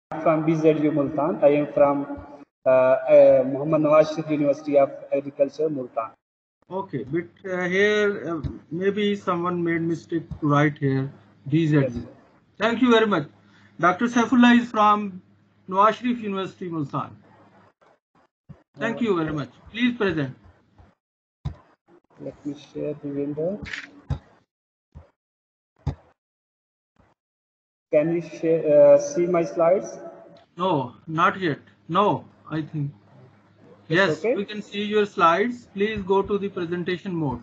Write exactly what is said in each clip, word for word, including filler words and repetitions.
from B Z U Multan. I am from uh, uh, Muhammad Nawaz Sharif University of Agriculture, Multan. Okay, but uh, here uh, maybe someone made mistake to write here B Z U. Yes. Thank you very much. Doctor Saifullah is from Nawaz Sharif University, Multan. Thank you very much. Please present. Let me share the window. Can you share, uh, see my slides? No, not yet. No, I think. It's Yes, okay? we can see your slides. Please go to the presentation mode.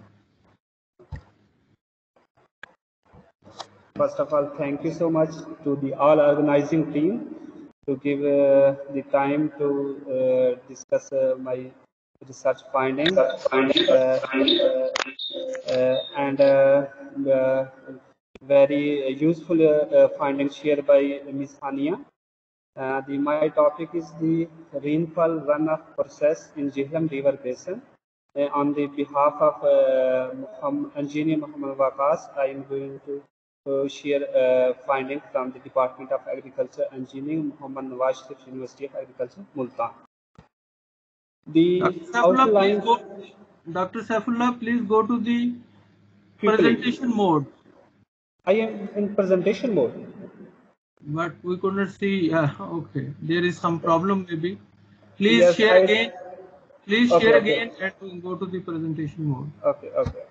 First of all, thank you so much to the all organizing team to give uh, the time to uh, discuss uh, my research finding uh, uh, and uh, uh, very useful uh, uh, findings shared by Miz Hania. Uh, the, my topic is the rainfall runoff process in Jhelum River Basin. Uh, on the behalf of uh, Engineer Muhammad Waqas, I am going to uh, share uh, findings from the Department of Agriculture Engineering, Muhammad Nawaz Sharif University of Agriculture, Multan. The outline. Doctor Saifullah, please go to the presentation mode. I am in presentation mode. But we could not see. Uh, okay, there is some problem maybe. Please Yes, share I, again. Please okay, share okay. again and we go to the presentation mode. Okay, okay.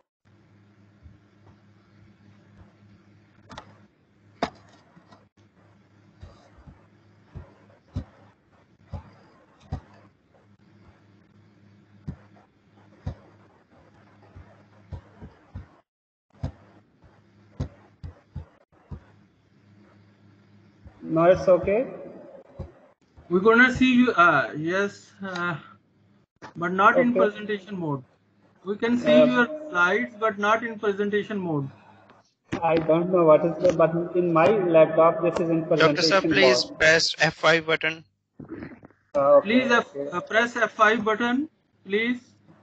Now it's okay. We're gonna see you. Uh, yes, uh, but not okay. in presentation mode. We can see uh, your slides, but not in presentation mode. I don't know what is the button in my laptop. This is in presentation Doctor Sir, please mode. press F five button. Uh, okay, please okay. F, uh, press F five button, please.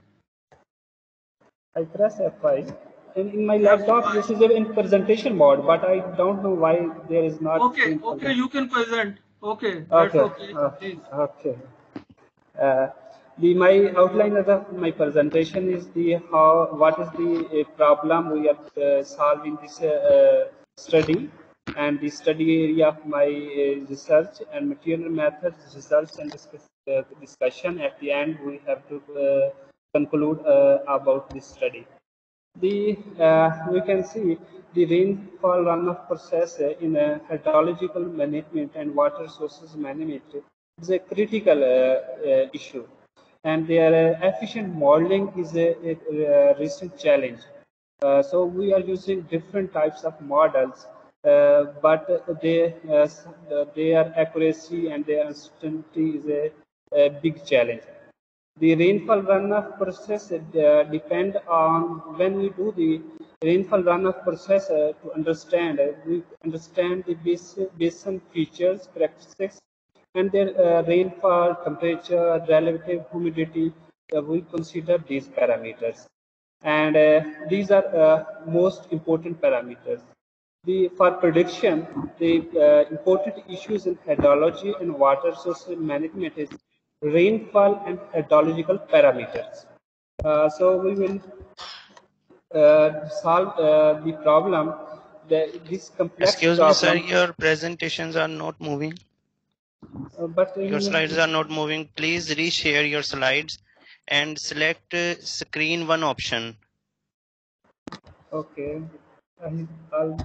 I press F five. In, in my laptop, this is in presentation mode, but I don't know why there is not. Okay, okay, you can present. Okay, that's okay. okay. Uh, Please. okay. Uh, the my outline of the, my presentation is the how what is the uh, problem we are uh, solving this uh, uh, study, and the study area of my uh, research and material methods results and discuss, uh, discussion. At the end, we have to uh, conclude uh, about this study. The uh, we can see the rainfall runoff process uh, in a hydrological management and water sources management is a critical uh, uh, issue, and their uh, efficient modeling is a, a, a recent challenge. Uh, so we are using different types of models, uh, but they uh, their accuracy and their uncertainty is a, a big challenge. The rainfall runoff process uh, depend on when we do the rainfall runoff process uh, to understand uh, we understand the basin, basin features, characteristics, and their uh, rainfall, temperature, relative humidity. Uh, we consider these parameters, and uh, these are uh, most important parameters. The, for prediction, the uh, important issues in hydrology and water source management is rainfall and hydrological parameters. Uh, so we will uh, solve uh, the problem, the, this complex Excuse problem. me, sir, your presentations are not moving. Uh, but your slides are not moving. Please reshare your slides and select uh, screen one option. Okay. I'll,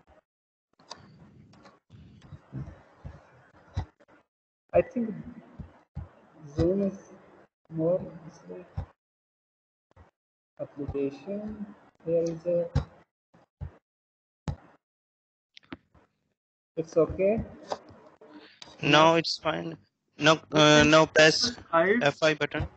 I think Zoom is more application. There is a. It's okay. No, it's fine. No, uh, now press F five button.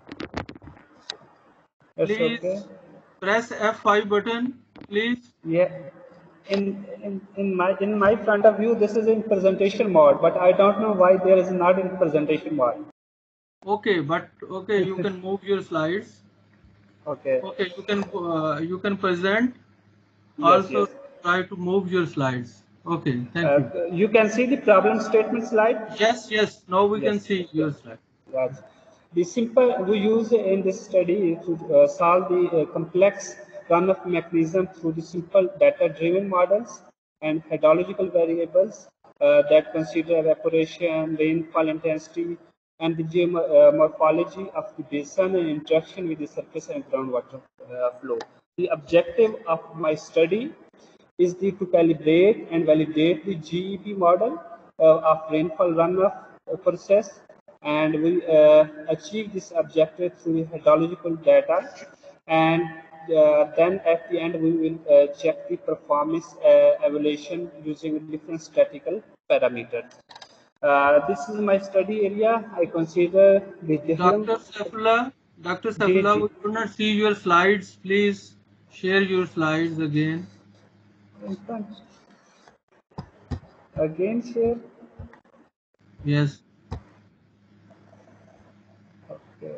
It's Please okay. press F five button, please. Yeah. In, in in my in my front of view, this is in presentation mode, but I don't know why there is not in presentation mode. Okay, but okay, you can move your slides. Okay. Okay, you can uh, you can present. Yes, Also yes. try to move your slides. Okay, thank Uh, you. you can see the problem statement slide. Yes, yes. Now we can Yes. see your slide. Yes. The simple we use in this study to uh, solve the uh, complex runoff mechanism through the simple data-driven models and hydrological variables uh, that consider evaporation, rainfall intensity, and the geomorphology of the basin and interaction with the surface and groundwater uh, flow. The objective of my study is the to calibrate and validate the G E P model uh, of rainfall runoff uh, process, and we uh, achieve this objective through the hydrological data, and uh, then at the end we will uh, check the performance uh, evaluation using different statistical parameters. Uh, this is my study area. I consider the Jhelum Doctor Saifullah, Doctor G Saifullah, G. we could not see your slides. Please share your slides again. In front. Again share. Yes. Okay.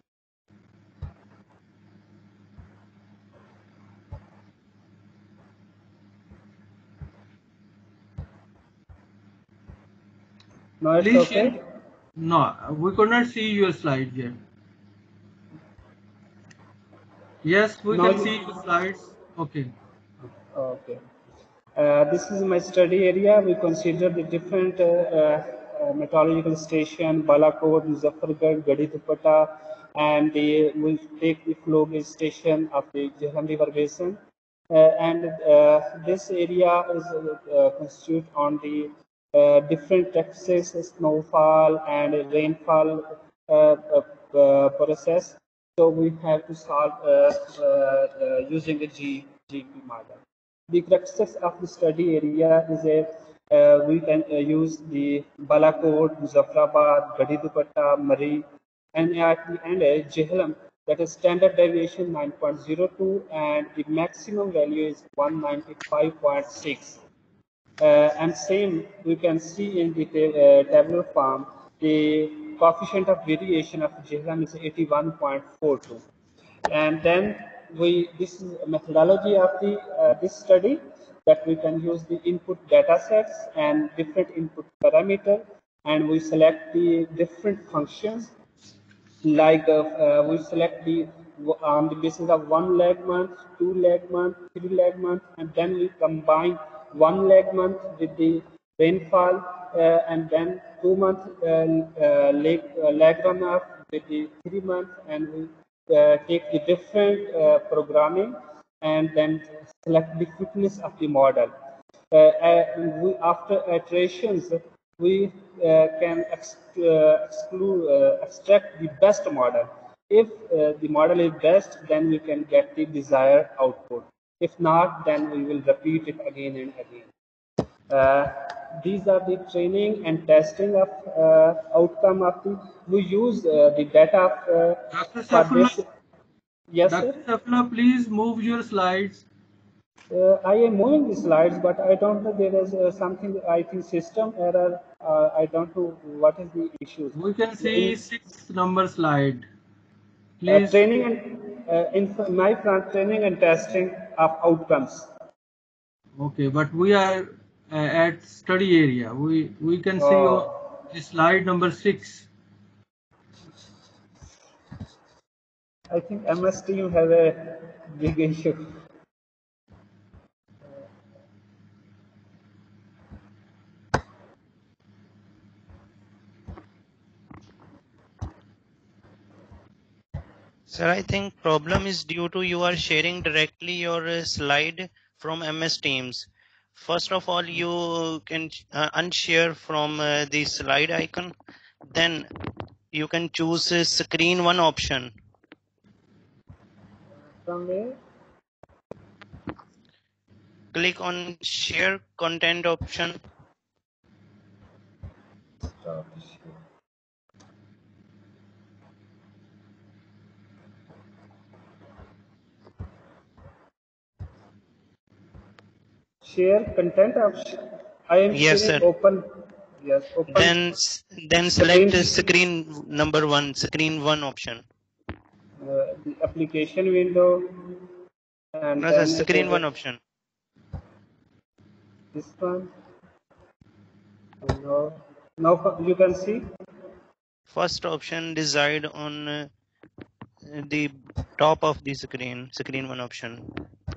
No, it's Please share. okay. No, we could not see your slides yet. Yes, we Now can you. see your slides. Okay. Okay. Uh, this is my study area. We consider the different uh, uh, meteorological station, Balakot, Muzaffargarh, Gadi-Duppata, and the, we take the flow gauge station of the Jhelum River Basin. Uh, and uh, this area is uh, uh, constitute on the uh, different Texas snowfall and rainfall uh, uh, uh, process. So we have to solve uh, uh, uh, using the G, G P model. The cruxes of the study area is a uh, we can uh, use the Balakot, Muzaffarabad, Gadi-Duppata, Mari, and at the end a Jhelum, that is standard deviation nine point zero two and the maximum value is one ninety-five point six. Uh, and same we can see in the uh, tabular form, the coefficient of variation of Jhelum is eighty-one point four two. And then we this is a methodology of the uh, this study, that we can use the input data sets and different input parameter, and we select the different functions, like uh, uh, we select the on the basis of one lag month, two lag month, three lag month, and then we combine one lag month with the rainfall, uh, and then two month uh, uh, lag, uh, lag runoff with the three month, and we uh, take the different uh, programming and then select the fitness of the model. Uh, uh, we, after iterations, we uh, can ex uh, exclude, uh, extract the best model. If uh, the model is best, then we can get the desired output. If not, then we will repeat it again and again. Uh, these are the training and testing of uh, outcome of the. We use uh, the data of, uh, Doctor for this. Saifullah, Yes, sir. Doctor Saifullah, please move your slides. Uh, I am moving the slides, but I don't know. There is uh, something, I think, system error. Uh, I don't know what is the issue. We can see In sixth number slide. uh, Please. training and uh, in my front training and testing of outcomes. Okay, but we are uh, at study area. We we can see on Oh, the slide number six. I think M S team have a big issue. Sir, I think problem is due to you are sharing directly your uh, slide from M S Teams. First of all, you can uh, unshare from uh, the slide icon. Then you can choose uh, screen one option. From where? Click on share content option. Stop. Share content option. I am Yes, sharing sir. open. Yes, open Then s- then screen. select uh, screen number one, screen one option. Uh, the application window, and No, sir, then it screen is one option. this one. Now, now you can see. First option reside on uh, the top of the screen, screen one option.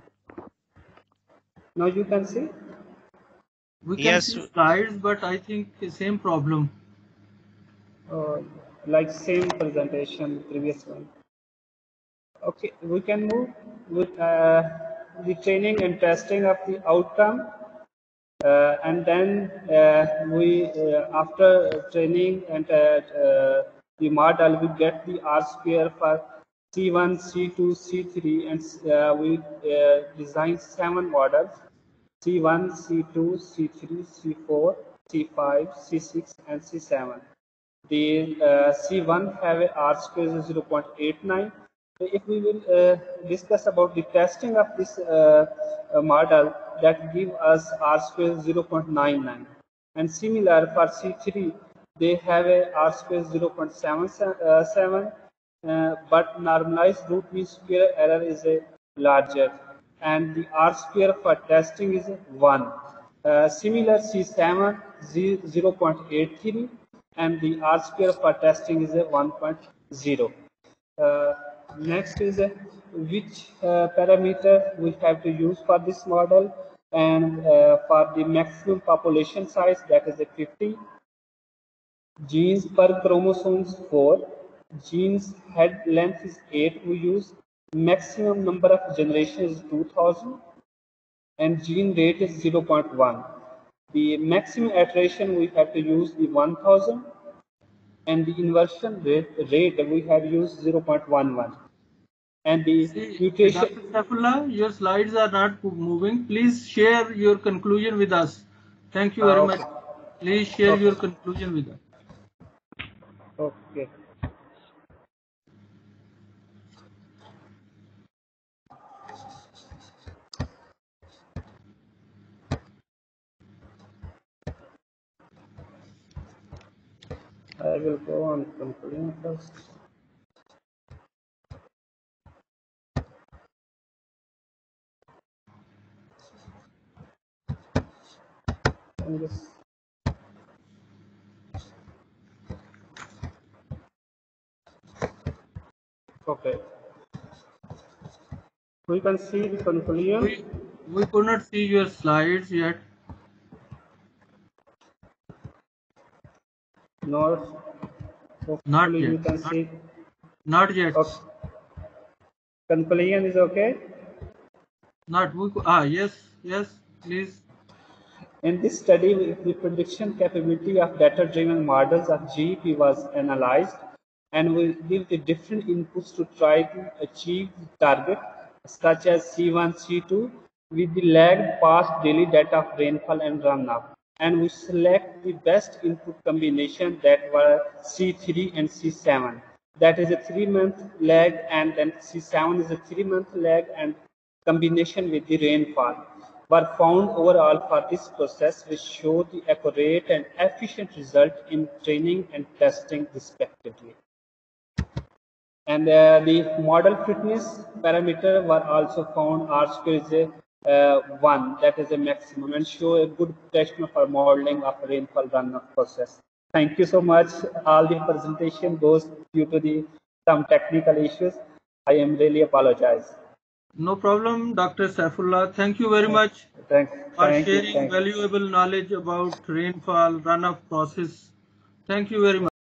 Now you can see. We can Yes. see slides, but I think the same problem. Uh, like same presentation, previous one. Okay, we can move with uh, the training and testing of the outcome. Uh, and then uh, we, uh, after training and uh, uh, the model, we get the R square for C one, C two, C three, and uh, we uh, design seven models: C one, C two, C three, C four, C five, C six, and C seven. The uh, C one have a R square zero point eight nine. If we will uh, discuss about the testing of this uh, uh, model, that give us R square zero point nine nine. And similar for C three, they have a R square zero point seven seven, uh, but normalized root mean square error is a larger, and the R square for testing is one. Uh, similar C seven zero point eight three, and the R square for testing is a one point zero. Uh, next is uh, which uh, parameter we have to use for this model, and uh, for the maximum population size, that is a fifty. Genes per chromosomes four. Genes head length is eight we use. Maximum number of generations is two thousand. And gene rate is zero point one. The maximum iteration we have to use the one thousand, and the inversion rate, rate we have used zero point one one. And the See, mutation. Doctor Saifullah, your slides are not moving. Please share your conclusion with us. Thank you very Ah, much. okay. Please share Okay. your conclusion with us. Okay. I will go on concluding first. And this. Okay. We can see the conclusion. We, we could not see your slides yet. Not. Not Hopefully yet. you can Not, see. not yet. Okay. Conclusion is okay. Not we. Ah, yes, yes. Please. In this study, the prediction capability of data-driven models of G E P was analyzed, and we give the different inputs to try to achieve the target, such as C one, C two, with the lagged past daily data of rainfall and runoff. And we select the best input combination that were C three and C seven. That is a three-month lag, and then C seven is a three-month lag, and combination with the rainfall were found overall for this process, which show the accurate and efficient result in training and testing respectively. And uh, the model fitness parameter were also found. R square is a uh, one, that is a maximum, and show a good protection for modeling of rainfall runoff process. Thank you so much. All the presentation goes due to the some technical issues. I am really apologize. No problem, Doctor Saifullah. Thank you very much Thank, for thank you. sharing Thank you. valuable knowledge about rainfall runoff process. Thank you very much.